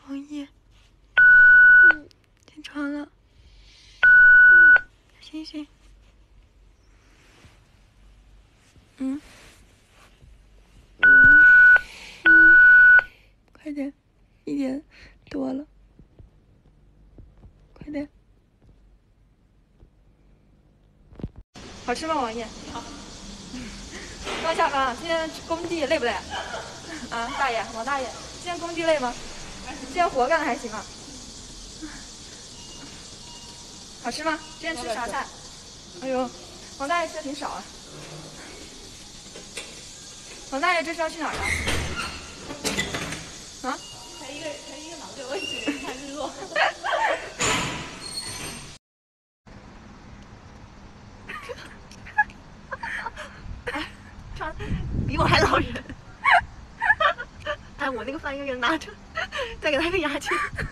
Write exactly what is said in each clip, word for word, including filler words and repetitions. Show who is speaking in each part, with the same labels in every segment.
Speaker 1: 王爷，嗯，起床了，醒醒，嗯，嗯嗯，快点，一点多了，快点。好吃吗，王爷？好。刚下班，今天工地累不累？啊，大爷，王大爷，今天工地累吗？今天活干的还行吗？好吃吗？今天吃啥菜？哎呦，王大爷吃的挺少啊。王大爷这是要去哪儿啊？啊？
Speaker 2: 陪一个陪一个老六一起看日落。哎，比我还老人。哎，我那个饭一个人拿着，再给他一个牙签。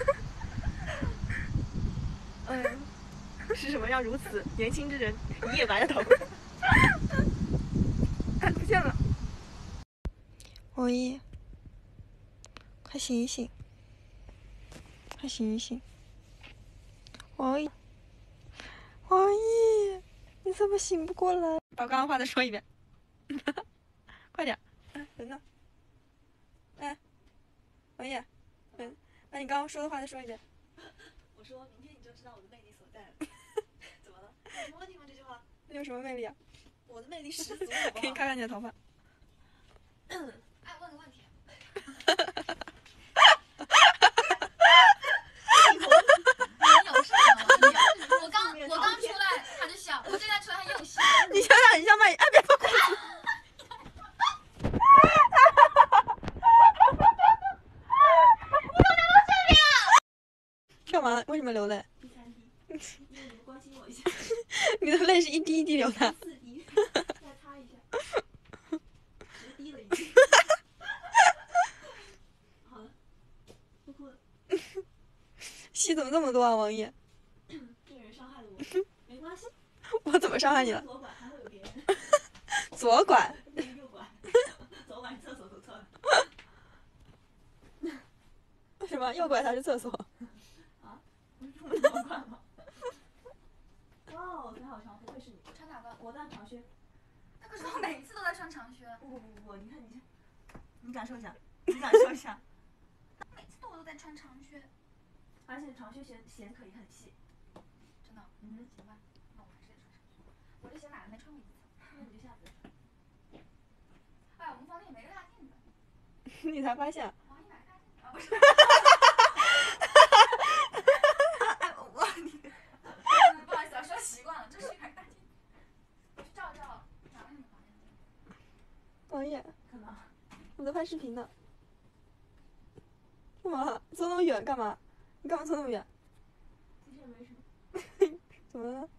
Speaker 2: 哎，是什么让如此年轻之人一夜白了头？
Speaker 1: 哎，不见了。王爷，快醒一醒！快醒一醒！王爷，王爷，你怎么醒不过来？把刚刚话再说一遍。快点！哎，人呢？哎，王爷，人，把你刚刚说的话再说一遍。
Speaker 2: 我说明天你就知道我的魅力所在了。怎么了？有什么问题吗？这句话？
Speaker 1: 你有什么魅力啊？
Speaker 2: 我的魅力十足。
Speaker 1: 给你看看你的头发。
Speaker 2: 哎，问个问题。
Speaker 3: 我刚我刚出来他就笑，我现在出来他又笑。
Speaker 1: 你想想，你像卖哎别脱裤子。干嘛？为什么流泪？
Speaker 2: 第三滴，因为你们关心我一下。
Speaker 1: 你的泪是一滴一滴流的。
Speaker 2: 四滴，再擦一下。十滴了已经。好了，不哭了。
Speaker 1: 戏怎么这么多啊，王爷？
Speaker 2: 这个人伤害了我，没关系。
Speaker 1: 我怎么伤害你了？
Speaker 2: 左拐还会有别人。
Speaker 1: 左拐。
Speaker 2: 右拐。左拐厕所走错了。
Speaker 1: 为什么右拐才是厕所？
Speaker 2: 啊？不是左拐吗？哦，腿好长，不愧是你。
Speaker 3: 穿哪个？
Speaker 2: 我在长靴。
Speaker 3: 那可是我每次都在穿长靴。
Speaker 2: 不不不不不，你看你看，你感受一下，你感受一下。
Speaker 3: 每次我都在穿长靴。
Speaker 2: 而且长靴鞋鞋可以很细。
Speaker 3: 真的？
Speaker 2: 嗯，
Speaker 3: 行吧，那我还是得穿长靴。我这鞋买了没穿过一次。
Speaker 2: 那你就下次穿。
Speaker 3: 哎，我们房间也没个大镜子。
Speaker 1: 你才发现？
Speaker 3: 王一买个大镜子啊，不是。
Speaker 2: 哎，我你。
Speaker 3: 不好意思啊，说习惯了，这是一块大镜子。我去照照哪个你们房间？
Speaker 1: 王爷，
Speaker 2: 干嘛？
Speaker 1: 我在拍视频呢。干嘛？走那么远干嘛？你干嘛走那么远？
Speaker 2: 其实也没什么。
Speaker 1: 怎么了？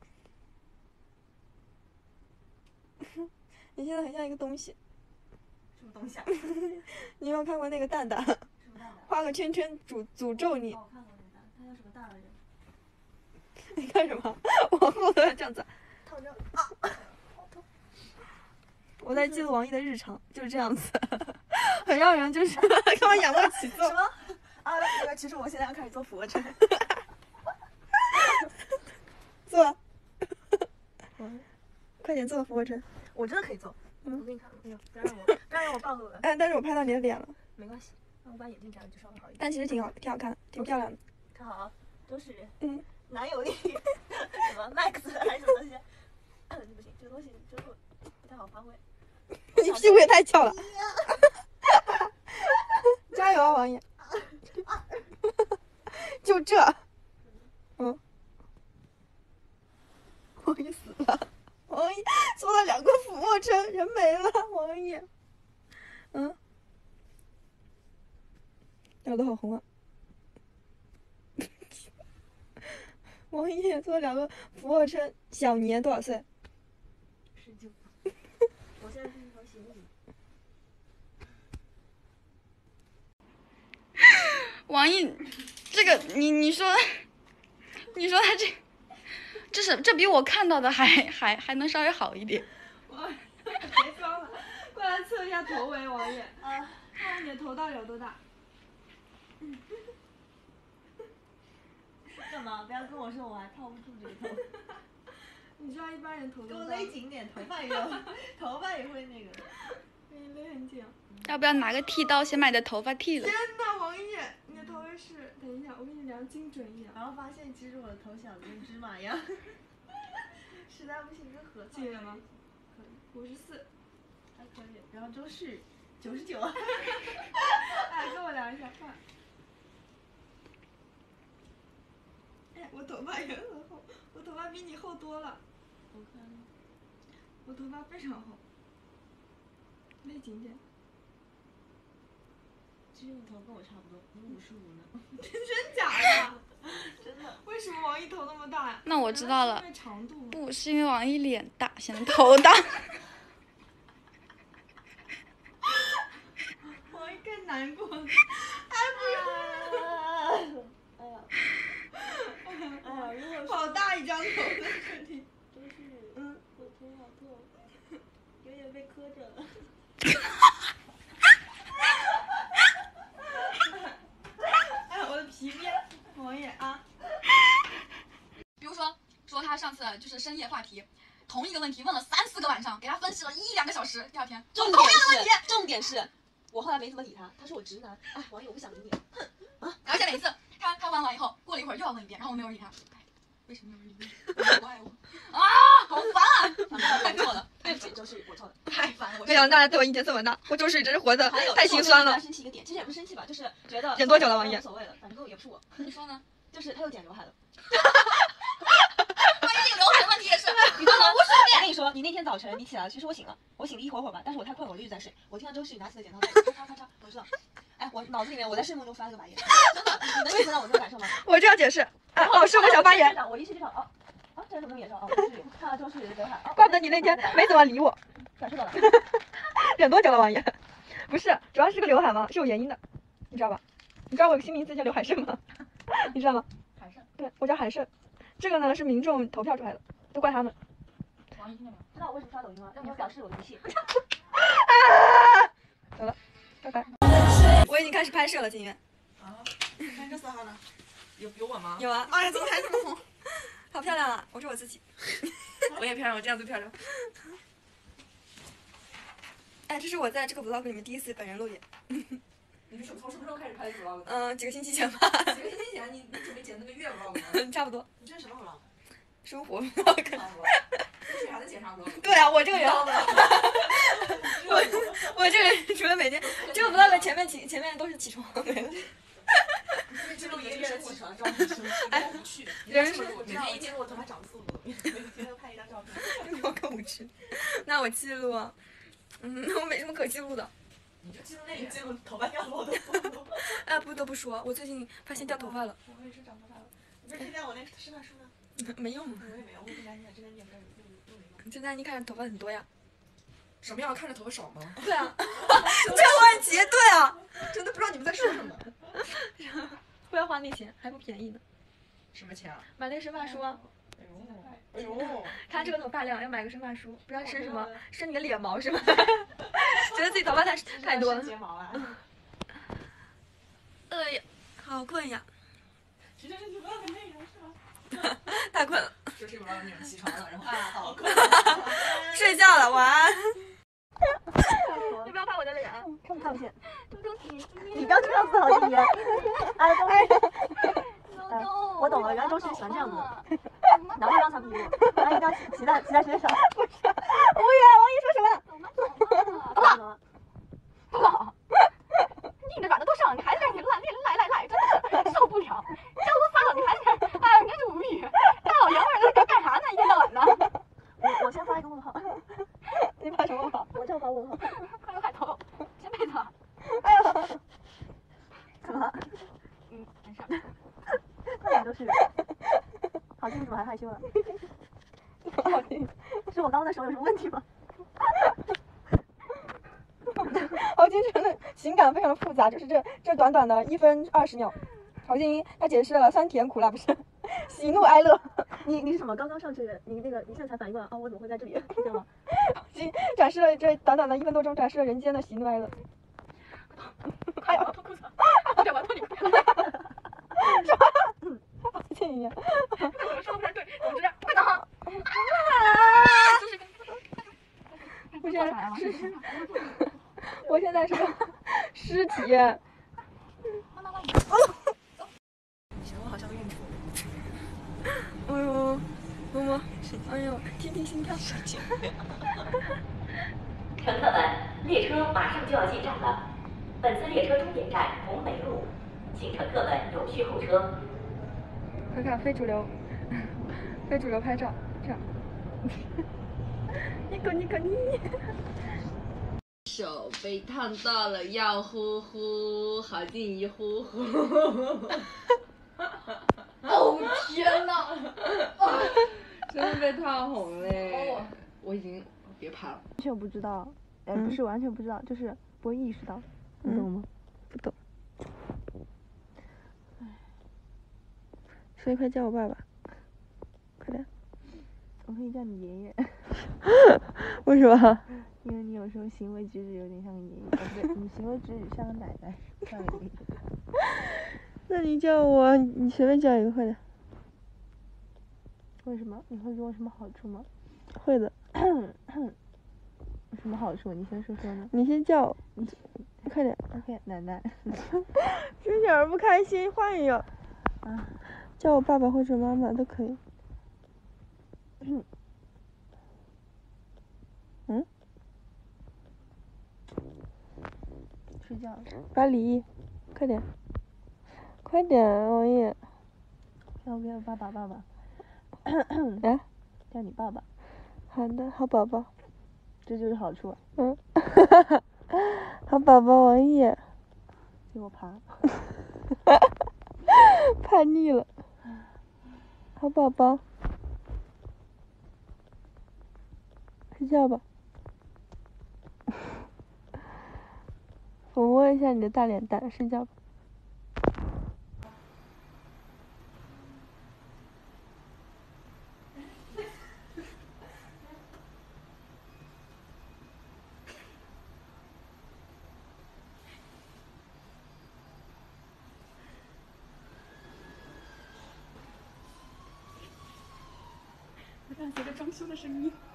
Speaker 1: 你现在很像一个东西。
Speaker 2: 什么东西啊？
Speaker 1: 你有没有看过那个蛋蛋？
Speaker 2: 什么蛋蛋？
Speaker 1: 画个圈圈诅诅咒你。
Speaker 2: 哦，我看过那个蛋，它叫什么蛋来着？
Speaker 1: 你干什么？往后都要这样子。
Speaker 2: 套着啊，好痛！
Speaker 1: 我在记录王毅的日常，就是这样子，很让人就是干嘛仰卧起坐？
Speaker 2: 什么？啊，那个，其实我现在要开始做俯卧撑。
Speaker 1: 做。快点做俯卧撑。
Speaker 2: 我真的可以做。
Speaker 1: 嗯
Speaker 2: 我给你看，哎呦，不要让我，不要让我暴露了。
Speaker 1: 哎，但是我拍到你的脸了。
Speaker 2: 没关系，那我把眼镜摘了就稍微好一点。
Speaker 1: 但其实挺好，挺好看的，挺漂亮的。
Speaker 2: 看好啊，都是
Speaker 1: 嗯，
Speaker 2: 男友力，什么 Max 还是什么东西？嗯，不行，这个东西真的不太好发挥。
Speaker 1: 你屁股也太翘了。加油啊，王爷！就这。嗯。王爷死了。王爷做了两个俯卧撑，人没了。王爷。嗯。聊得好红啊。王爷做了两个俯卧撑，小年多少岁？
Speaker 2: 十九。我现在是一条咸鱼。
Speaker 3: 王毅，这个你你说，你说他这，这是这比我看到的还还还能稍微好一点。
Speaker 1: 王爷，别装了，过来测一下头围，王爷。啊，看看你的头到底有多大。
Speaker 2: 不要跟我说我还套不住这个头。
Speaker 1: 你知道一般人头
Speaker 2: 给我
Speaker 1: 多大？
Speaker 2: 勒紧点，头发也有，头发也会那个。
Speaker 1: 给你勒很紧。
Speaker 3: 要不要拿个剃刀先把你的头发剃了？
Speaker 1: 天呐，王烨，你的头发是……等一下，我给你量精准一点。
Speaker 2: 然后发现其实我的头小的跟芝麻一样。实在不行跟核桃。
Speaker 1: 记了吗？
Speaker 2: 可以，
Speaker 1: 五十四。
Speaker 2: 还可以。然后周旭九十九。
Speaker 1: 哎，跟我量一下，快。哎，我头发也很厚，我头发比你厚多了。
Speaker 2: 我看。
Speaker 1: 我头发非常厚。勒紧点。
Speaker 2: 其实你头跟我差不多，你五十五呢。
Speaker 1: 真假的？
Speaker 2: 真的。
Speaker 1: 为什么王一头那么大呀？
Speaker 3: 那我知道了。
Speaker 1: 因为长度吗？
Speaker 3: 不是因为王一脸大，显得头大。
Speaker 1: 王一更难过了。
Speaker 2: 哎不哎呀。哎呀，如果
Speaker 1: 好大一张头在这里。
Speaker 2: 都是，
Speaker 1: 嗯，
Speaker 2: 我头好痛，有点被磕着了。
Speaker 1: 哎，我的皮鞭，王爷啊！
Speaker 3: 比如说，说他上次就是深夜话题，同一个问题问了三四个晚上，给他分析了一两个小时，第二天
Speaker 2: 重点
Speaker 3: 同样的问题，
Speaker 2: 是，重点是，我后来没怎么理他，他说我直男。哎，网友我不想理你。哼啊！
Speaker 3: 而且每次他他问完以后，过了一会儿又要问一遍，然后我没有理他。哎，为什么没有理你？不爱我啊，好烦啊！太错了，
Speaker 2: 对不起，周旭，我错了。
Speaker 3: 太烦了。
Speaker 1: 没想到大家对我意见这么大，我周旭真是活的
Speaker 2: 还有
Speaker 1: 太心酸了。
Speaker 2: 生气一个点，其实也不是生气吧，就是觉得
Speaker 1: 忍多久了，王爷？
Speaker 2: 无所谓了，反正也不是我。
Speaker 3: 你说呢？
Speaker 2: 就是他又剪刘海了。
Speaker 3: 关于这个刘海的问题也是，你问了无数遍。
Speaker 2: 我跟你说，你那天早晨你起来，其实我醒了，我醒了一会儿会儿吧，但是我太困了，我就一直在睡。我听到周旭拿起了剪刀，咔嚓咔嚓，我知道。哎，我脑子里面我在睡梦中刷了个白眼，真的，你能体会到我这种感受吗？
Speaker 1: 我这样解释，啊，老师，我想发言。
Speaker 2: 我一去就找哦，啊，这是什么眼罩？哦，周旭，看到周旭的刘海，哦，
Speaker 1: 怪不得你那天没怎么理我。
Speaker 2: 感受到了。
Speaker 1: 忍多久了，王爷？不是，主要是个刘海嘛，是有原因的，你知道吧？你知道我有个新名字叫刘海胜吗？你知道吗？
Speaker 2: 海胜。
Speaker 1: 对，我叫海胜。这个呢是民众投票出来的，都怪他们。
Speaker 2: 王一听见没有？知道我为什么刷抖音吗？让你们表示我的不屑。
Speaker 1: 走了，拜拜。我已经开始拍摄了，金源。
Speaker 4: 啊，拍这四号呢？有有我吗？
Speaker 1: 有啊。
Speaker 4: 妈呀，怎么还这么红？
Speaker 1: 好漂亮啊！我是我自己。
Speaker 4: 我也漂亮，我这样最漂亮。
Speaker 1: 哎，这是我在这个 vlog 里面第一次本人露脸。
Speaker 4: 你是从什么时候开始拍 vlog 的？
Speaker 1: 嗯，几个星期前吧。
Speaker 4: 几个星期前，你你准备剪那个月 vlog 吗？
Speaker 1: 差不多。
Speaker 4: 你这是什么 vlog？
Speaker 1: 生活 vlog。
Speaker 4: 你水还能剪啥 vlog？
Speaker 1: 对啊，我这个人。我我这个人除了每天这个 vlog 前面起前面都是起床。
Speaker 4: 记录一个月的起床照片，哎，无趣。
Speaker 1: 人是
Speaker 4: 我每天一记录我头发长速度，每天都拍一张照片。
Speaker 1: 我更无趣。那我记录啊，嗯，我没什么可记录的。
Speaker 4: 你就记录那个，记录头发掉了我都。
Speaker 1: 哎，不得不说，我最近发现掉头发了。
Speaker 4: 我也是长头发了。你不是推荐我那示范书呢？
Speaker 1: 没用。
Speaker 4: 我也没有，我不担心，真的你也没有用用没用。
Speaker 1: 现在你看着头发很多呀。
Speaker 4: 什么样看着头发少吗？
Speaker 1: 对啊。这问题对啊。
Speaker 4: 真的不知道你们在说什么。
Speaker 1: 不要花那钱，还不便宜呢。
Speaker 4: 什么钱啊？
Speaker 1: 买那个生发梳啊。
Speaker 4: 哎呦，哎呦！
Speaker 1: 他这个头发量要买个生发梳，不知道生什么，生你个脸毛是吗？觉得自己头发太太多了。
Speaker 2: 睫毛啊。
Speaker 1: 哎呀，好困呀！
Speaker 4: 这就是你 vlog 的内容是吗？
Speaker 1: 太困了。
Speaker 4: 就是 vlog 内容，起床了，然后啊，好困。
Speaker 1: 睡觉了，晚安。你不要拍我的脸，
Speaker 2: 看不看不见？
Speaker 3: 周周体，
Speaker 2: 你不要听到自豪的语言。哎，哎，
Speaker 3: 周周，
Speaker 2: 我懂了，原来周旭喜欢这样子。然后让他比我，然后一定要骑在骑在学上。不是，无语，王一说什么？
Speaker 3: 走嘛走嘛。
Speaker 2: 不好，硬着软的都上，你还在那里赖赖赖赖，真的是受不了。这都撒了，你还在那，哎，真是无语。大老爷们儿在干啥呢？一天到晚的。我我先发一个问号。你发什么问号？我就发问号。快乐海头，先背他。哎呀，怎么了？嗯，没事。那点都是。好听，怎么还害羞了？好听，是我刚刚的手有什么问题吗？
Speaker 1: 郝金真的情感非常复杂，就是这这短短的一分二十秒，郝金他解释了酸甜苦辣，不是喜怒哀乐。
Speaker 2: 你你是什么？刚刚上去，你那个你现在才反应过来啊？我怎么会在这里？对吗？
Speaker 1: 郝金展示了这短短的一分多钟，展示了人间的喜怒哀乐。
Speaker 2: 哎呦，脱裤子！我这我脱你！
Speaker 1: 什么？好贱一样。
Speaker 2: 尸体，
Speaker 1: 我现在是个尸体。
Speaker 4: 行，我好像孕妇。
Speaker 1: 哎呦，摸摸，哎呦，听听心跳。
Speaker 5: 乘客们，列车马上就要进站了。本次列车终点站红梅路，请乘客们有序候车。
Speaker 1: 快看非主流，非主流拍照，这样。你可你可你。
Speaker 6: 手被烫到了，要呼呼，好进一呼呼。哦天哪！真的被烫红嘞！我已经别拍了。
Speaker 2: 完全不知道，哎，不是完全不知道，就是不会意识到，你懂吗？
Speaker 1: 不懂。所以快叫我爸爸，快点。
Speaker 2: 我可以叫你爷爷。
Speaker 1: 为什么？
Speaker 2: 因为你有时候行为举止有点像个爷爷，哦不对，你行为举止像个奶奶，像个爷爷。
Speaker 1: 那你叫我，你随便叫一个，快点。
Speaker 2: 为什么？你会给我什么好处吗？
Speaker 1: 会的。
Speaker 2: 有什么好处？你先说说呢。
Speaker 1: 你先叫我，你快点。
Speaker 2: OK， 奶奶。
Speaker 1: 这点儿不开心，换一个。
Speaker 2: 啊。
Speaker 1: 叫我爸爸或者妈妈都可以。嗯。嗯？
Speaker 2: 睡觉了。
Speaker 1: 把礼，快点，快点，熬夜。
Speaker 2: 要不要爸爸爸爸？
Speaker 1: 啊？
Speaker 2: 叫你爸爸。
Speaker 1: 好的，好宝宝。
Speaker 2: 这就是好处。
Speaker 1: 嗯。好宝宝王爷。
Speaker 2: 给我爬。
Speaker 1: 叛逆了。好宝宝。睡觉吧。我摸一下你的大脸蛋，睡觉吧。
Speaker 4: 我刚才个装修的声音。